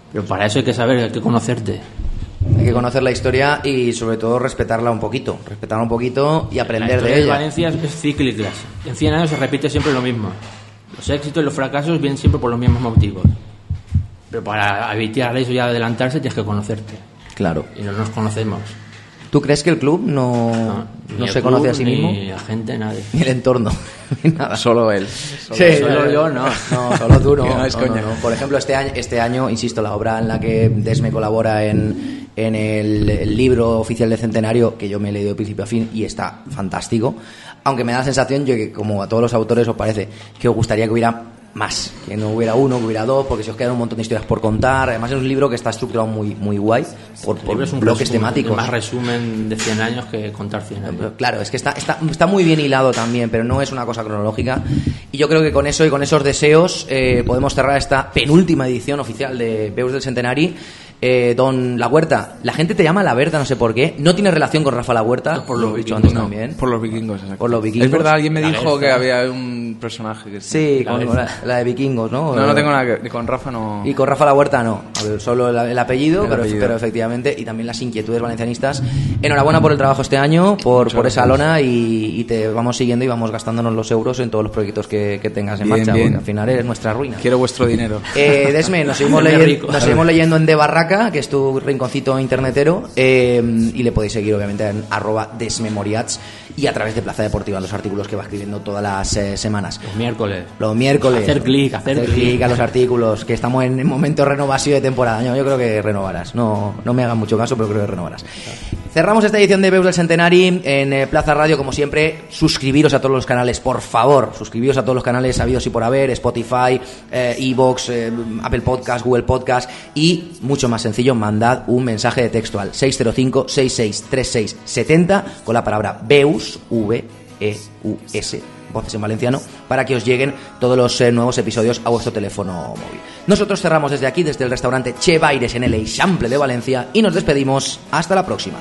Pero para eso hay que saber, hay que conocerte. Hay que conocer la historia y sobre todo respetarla un poquito y aprender de ella. Valencia es cíclica. En 100 años se repite siempre lo mismo. Los éxitos y los fracasos vienen siempre por los mismos motivos. Pero para evitar eso y adelantarse tienes que conocerte. Claro. Y no nos conocemos. ¿Tú crees que el club no se conoce a sí mismo? Ni la gente, nadie. Ni el entorno. Ni nada. Solo él. Solo yo no. No, solo tú no. No, es coña. No. Por ejemplo, este año, insisto, la obra en la que Desme colabora en el libro oficial de Centenario, que yo me he leído de principio a fin y está fantástico. Aunque me da la sensación, yo que como a todos los autores os parece, que os gustaría que hubiera más, que no hubiera uno, que hubiera dos, porque se os quedan un montón de historias por contar. Además es un libro que está estructurado muy, muy guay por bloques temáticos. Más resumen de 100 años que contar 100 años. Claro, es que está muy bien hilado también, pero no es una cosa cronológica. Y yo creo que con eso y con esos deseos podemos cerrar esta penúltima edición oficial de Veus del Centenari. Don La Huerta, la gente te llama La Berta, no sé por qué. No tiene relación con Rafa La Huerta, por los dicho vikingos, antes no, también. por los vikingos, exacto. Por los vikingos. Es verdad, alguien me dijo Guerza. que había un personaje que Sí, con la de vikingos, ¿no? No tengo nada que con Rafa no. Y con Rafa La Huerta no. A ver, solo el apellido, El apellido. pero efectivamente, y también las inquietudes valencianistas. Enhorabuena por el trabajo este año, por esa gracias. lona, y te vamos siguiendo y vamos gastándonos los euros en todos los proyectos que tengas en Bien, marcha, bien. porque al final eres nuestra ruina. Quiero vuestro dinero. Desme, nos seguimos leyendo en De Barraca, que es tu rinconcito internetero, y le podéis seguir obviamente en @desmemoriats y a través de Plaza Deportiva, los artículos que va escribiendo todas las semanas. Los miércoles. Hacer clic clic a los artículos, que estamos en momento de renovación de temporada. Yo creo que renovarás, no me hagan mucho caso, pero creo que renovarás. Cerramos esta edición de Veus del Centenari en Plaza Radio, como siempre. Suscribiros a todos los canales, por favor, suscribiros a todos los canales habidos y por haber: Spotify, iVoox, Apple Podcast, Google Podcast, y mucho más sencillo, mandad un mensaje de texto al 605-663670 con la palabra Veus, V-E-U-S, voces en valenciano, para que os lleguen todos los nuevos episodios a vuestro teléfono móvil. Nosotros cerramos desde aquí, desde el restaurante Che Baires en el Eixample de Valencia, y nos despedimos. Hasta la próxima.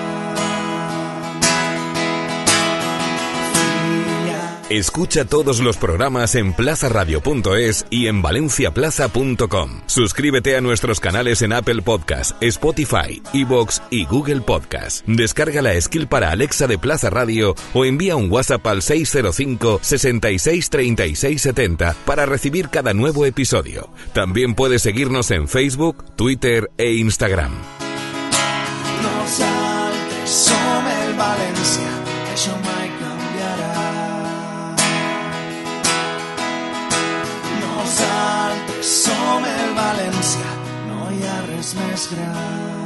Escucha todos los programas en plazaradio.es y en valenciaplaza.com. Suscríbete a nuestros canales en Apple Podcast, Spotify, iVoox y Google Podcast. Descarga la skill para Alexa de Plaza Radio o envía un WhatsApp al 605 66 36 70 para recibir cada nuevo episodio. También puedes seguirnos en Facebook, Twitter e Instagram. No saltes, som el València, això mai canviarà. No saltes, som el València, no hi ha res més gran.